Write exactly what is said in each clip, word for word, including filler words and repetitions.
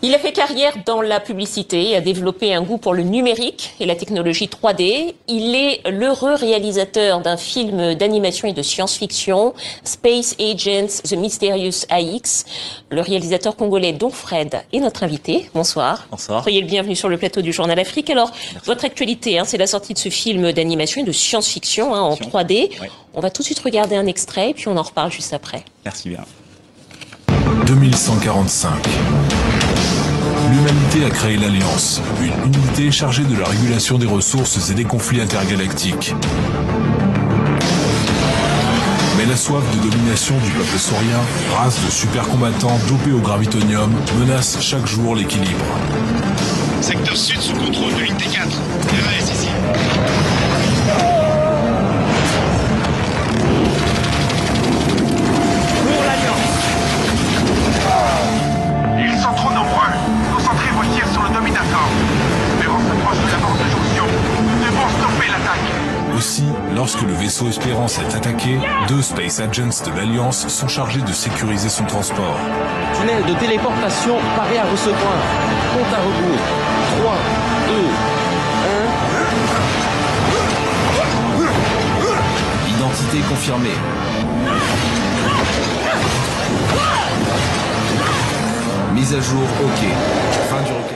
Il a fait carrière dans la publicité, a développé un goût pour le numérique et la technologie trois D. Il est l'heureux réalisateur d'un film d'animation et de science-fiction, Space Agents, The Mysterious A X. Le réalisateur congolais Don Fred est notre invité. Bonsoir. Bonsoir. Soyez le bienvenu sur le plateau du Journal Afrique. Alors, Merci. Votre actualité, hein, c'est la sortie de ce film d'animation et de science-fiction hein, en trois D. Oui. On va tout de suite regarder un extrait et puis on en reparle juste après. Merci bien. deux mille cent quarante-cinq. L'humanité a créé l'Alliance, une unité chargée de la régulation des ressources et des conflits intergalactiques. Mais la soif de domination du peuple saurien, race de super combattants dopés au gravitonium, menace chaque jour l'équilibre. Secteur sud sous contrôle de l'unité quatre. R S ici. Pour l'Alliance. Ils sont trop nombreux. Concentrez vos tirs sur le Dominator. Espérance s'approche de la bande de jonction. Nous devons stopper l'attaque. Aussi, lorsque le vaisseau Espérance est attaqué, deux Space Agents de l'Alliance sont chargés de sécuriser son transport. Tunnel de téléportation paré à recevoir. Compte à rebours. trois, deux, un. Identité confirmée. Mise à jour, OK. Fin du recalibrage.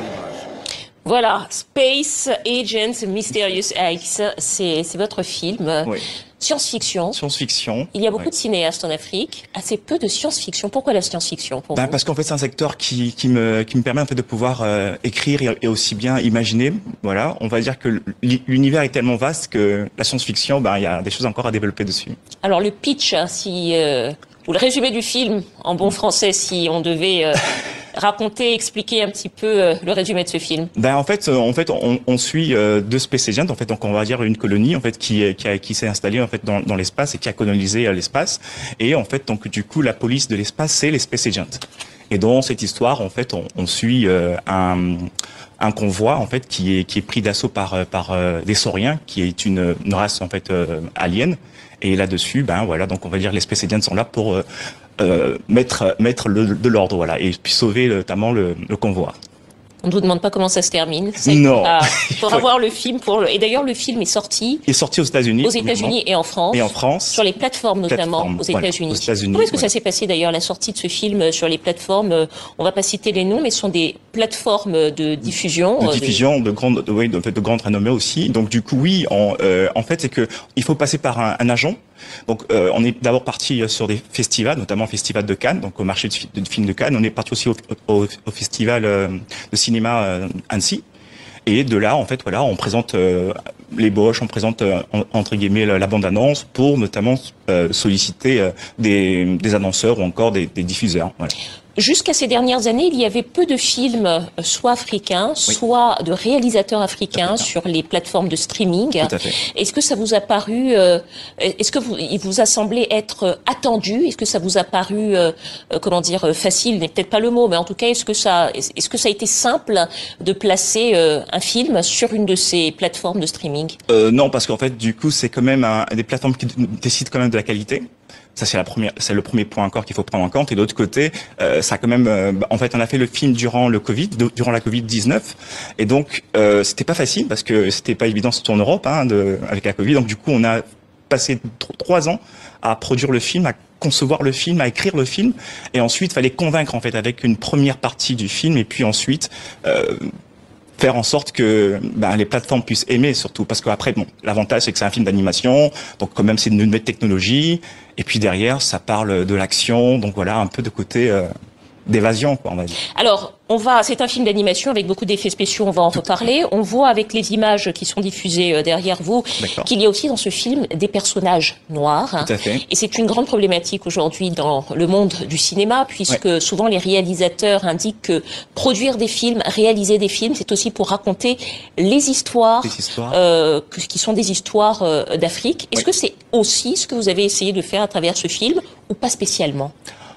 Voilà, Space Agents Mysterious X, c'est votre film. Oui. Science-fiction. Science-fiction. Il y a beaucoup oui. de cinéastes en Afrique, assez peu de science-fiction. Pourquoi la science-fiction pour ben, vous? Parce qu'en fait, c'est un secteur qui, qui, me, qui me permet en fait, de pouvoir euh, écrire et, et aussi bien imaginer. Voilà, on va dire que l'univers est tellement vaste que la science-fiction, ben, il y a des choses encore à développer dessus. Alors le pitch, si, euh, ou le résumé du film, en bon français, si on devait... Euh, raconter, expliquer un petit peu euh, le résumé de ce film. Ben en fait, euh, en fait, on, on suit euh, deux Space Agents, en fait, donc on va dire une colonie, en fait, qui qui, a, qui s'est installée en fait dans, dans l'espace et qui a colonisé euh, l'espace. Et en fait, donc du coup, la police de l'espace, c'est les Space Agents. Et dans cette histoire, en fait, on, on suit euh, un un convoi en fait qui est qui est pris d'assaut par par euh, des sauriens, qui est une, une race en fait euh, alien. Et là-dessus, ben voilà, donc on va dire les Space Agents sont là pour euh, Euh, mettre mettre le, de l'ordre, voilà, et puis sauver notamment le, le convoi. On ne vous demande pas comment ça se termine. Non. Il faudra voir le film pour le... Et d'ailleurs, le film est sorti. Il est sorti aux États-Unis. Aux États-Unis et en France. Et en France. Sur les plateformes notamment plateforme, aux États-Unis. Voilà, aux États-Unis. Comment est-ce que voilà. ça s'est passé d'ailleurs la sortie de ce film sur les plateformes? On va pas citer les noms, mais ce sont des plateformes de diffusion. De diffusion, de, de grande, de, oui, de, de grande renommée aussi. Donc du coup, oui, en, euh, en fait, c'est que il faut passer par un, un agent. Donc, euh, on est d'abord parti sur des festivals, notamment le festival de Cannes, donc au marché de, de films de Cannes. On est parti aussi au, au, au festival euh, de cinéma euh, Annecy. Et de là, en fait, voilà, on présente euh, les boches, on présente euh, entre guillemets la, la bande-annonce pour notamment euh, solliciter euh, des, des annonceurs ou encore des, des diffuseurs. Voilà. Jusqu'à ces dernières années, il y avait peu de films, soit africains, oui. soit de réalisateurs africains sur les plateformes de streaming. Tout à fait. Est-ce que ça vous a paru, euh, est-ce que vous, il vous a semblé être attendu? Est-ce que ça vous a paru, euh, comment dire, facile n'est peut-être pas le mot, mais en tout cas, est-ce que ça, est-ce que ça a été simple de placer euh, un film sur une de ces plateformes de streaming? euh, Non, parce qu'en fait, du coup, c'est quand même un, des plateformes qui décident quand même de la qualité. Ça c'est la première, c'est le premier point encore qu'il faut prendre en compte. Et de l'autre côté, euh, ça a quand même, euh, en fait, on a fait le film durant le Covid, de, durant la Covid dix-neuf, et donc euh, c'était pas facile parce que c'était pas évident surtout en Europe, hein, de, avec la Covid. Donc du coup, on a passé trois ans à produire le film, à concevoir le film, à écrire le film, et ensuite, il fallait convaincre en fait avec une première partie du film, et puis ensuite. Euh, faire en sorte que ben, les plateformes puissent aimer surtout, parce qu'après, bon, l'avantage c'est que c'est un film d'animation, donc quand même c'est une nouvelle technologie, et puis derrière ça parle de l'action, donc voilà, un peu de côté euh, d'évasion, quoi, on va dire. Alors, on va, c'est un film d'animation avec beaucoup d'effets spéciaux, on va en reparler. On voit avec les images qui sont diffusées derrière vous qu'il y a aussi dans ce film des personnages noirs. Tout à fait. Et c'est une grande problématique aujourd'hui dans le monde du cinéma, puisque ouais. souvent les réalisateurs indiquent que produire des films, réaliser des films, c'est aussi pour raconter les histoires, des histoires. Euh, qui sont des histoires euh, d'Afrique. Est-ce ouais. que c'est aussi ce que vous avez essayé de faire à travers ce film, ou pas spécialement?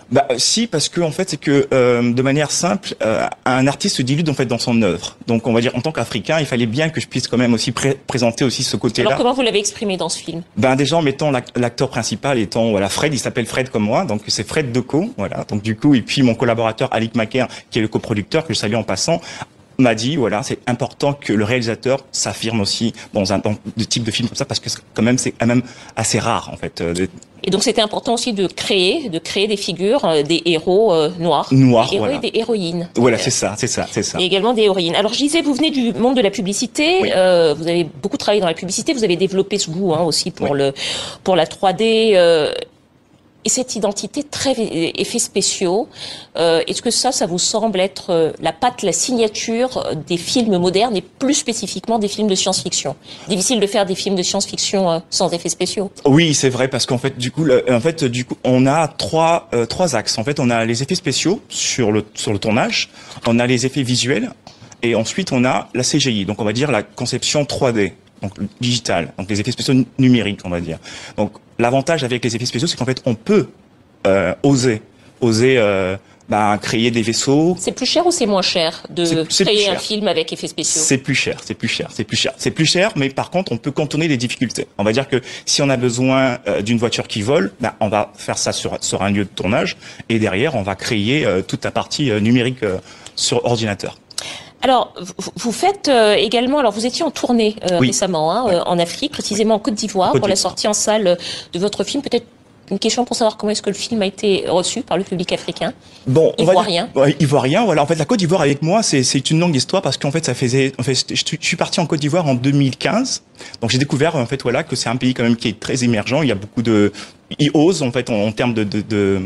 Bah si, parce que en fait c'est que euh, de manière simple, euh, un artiste se dilue en fait dans son œuvre. Donc on va dire en tant qu'Africain, il fallait bien que je puisse quand même aussi pré présenter aussi ce côté-là. Alors comment vous l'avez exprimé dans ce film? Ben déjà en mettant l'acteur principal étant voilà Fred, il s'appelle Fred comme moi, donc c'est Fred Deco, voilà. Donc du coup et puis mon collaborateur Alik Maker qui est le coproducteur que je salue en passant, m'a dit voilà c'est important que le réalisateur s'affirme aussi dans un dans de type de film comme ça parce que quand même c'est quand même assez rare en fait. Euh, de... Et donc c'était important aussi de créer de créer des figures euh, des héros euh, noirs, noirs, des héros voilà. et des héroïnes. Voilà c'est ça c'est ça c'est ça. Et également des héroïnes. Alors je disais vous venez du monde de la publicité, oui. euh, vous avez beaucoup travaillé dans la publicité, vous avez développé ce goût hein, aussi pour oui. le pour la trois D. Euh, Et cette identité très effets spéciaux, euh, est-ce que ça, ça vous semble être euh, la patte, la signature des films modernes et plus spécifiquement des films de science-fiction? Difficile de faire des films de science-fiction euh, sans effets spéciaux. Oui, c'est vrai parce qu'en fait, du coup, le, en fait, du coup, on a trois euh, trois axes. En fait, on a les effets spéciaux sur le sur le tournage, on a les effets visuels et ensuite on a la C G I. Donc on va dire la conception trois D. Donc digital, donc les effets spéciaux numériques, on va dire. Donc l'avantage avec les effets spéciaux, c'est qu'en fait on peut euh, oser, oser euh, bah, créer des vaisseaux. C'est plus cher ou c'est moins cher de créer un film avec effets spéciaux? C'est plus cher, c'est plus cher, c'est plus cher, c'est plus cher. Mais par contre, on peut contourner les difficultés. On va dire que si on a besoin euh, d'une voiture qui vole, bah, on va faire ça sur sur un lieu de tournage et derrière on va créer euh, toute la partie euh, numérique euh, sur ordinateur. Alors, vous faites euh, également, alors vous étiez en tournée euh, oui. récemment hein, oui. euh, en Afrique, précisément en Côte d'Ivoire, pour la sortie en salle de votre film. Peut-être une question pour savoir comment est-ce que le film a été reçu par le public africain. Bon, ivoirien. Ouais, ivoirien, voilà. En fait, la Côte d'Ivoire avec moi, c'est c'est une longue histoire parce qu'en fait, ça faisait, en fait, je suis parti en Côte d'Ivoire en deux mille quinze. Donc j'ai découvert en fait voilà que c'est un pays quand même qui est très émergent. Il y a beaucoup de, il ose en fait en, en termes de, de, de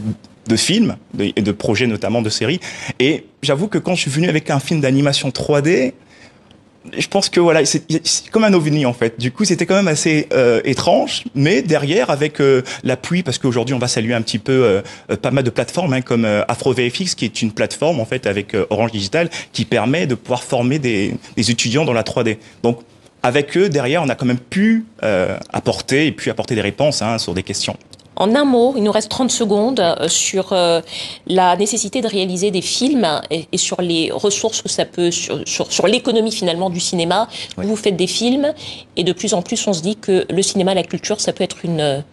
de films et de, de projets notamment de séries. Et j'avoue que quand je suis venu avec un film d'animation trois D, je pense que voilà, c'est comme un ovni en fait. Du coup, c'était quand même assez euh, étrange, mais derrière avec euh, l'appui, parce qu'aujourd'hui on va saluer un petit peu euh, pas mal de plateformes hein, comme euh, Afro V F X, qui est une plateforme en fait avec euh, Orange Digital, qui permet de pouvoir former des, des étudiants dans la trois D. Donc avec eux derrière, on a quand même pu euh, apporter et puis apporter des réponses hein, sur des questions. En un mot, il nous reste trente secondes euh, sur euh, la nécessité de réaliser des films et, et sur les ressources que ça peut, sur, sur, sur l'économie finalement du cinéma. Oui. Vous faites des films et de plus en plus on se dit que le cinéma, la culture, ça peut être une,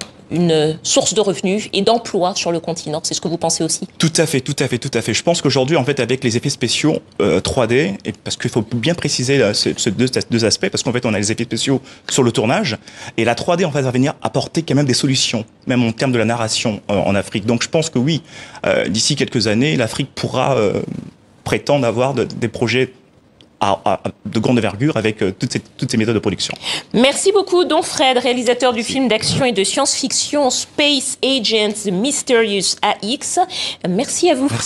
une source de revenus et d'emplois sur le continent. C'est ce que vous pensez aussi? Tout à fait, tout à fait, tout à fait. Je pense qu'aujourd'hui, en fait, avec les effets spéciaux euh, trois D, et parce qu'il faut bien préciser là, ce, ce deux, deux aspects, parce qu'en fait, on a les effets spéciaux sur le tournage, et la trois D, en fait, va venir apporter quand même des solutions, même en termes de la narration euh, en Afrique. Donc, je pense que oui, euh, d'ici quelques années, l'Afrique pourra euh, prétendre avoir de, des projets À, à, de grande envergure avec euh, toutes, ces, toutes ces méthodes de production. Merci beaucoup, Don Fred, réalisateur du film d'action et de science-fiction Space Agents The Mysterious A X. Merci à vous. Merci.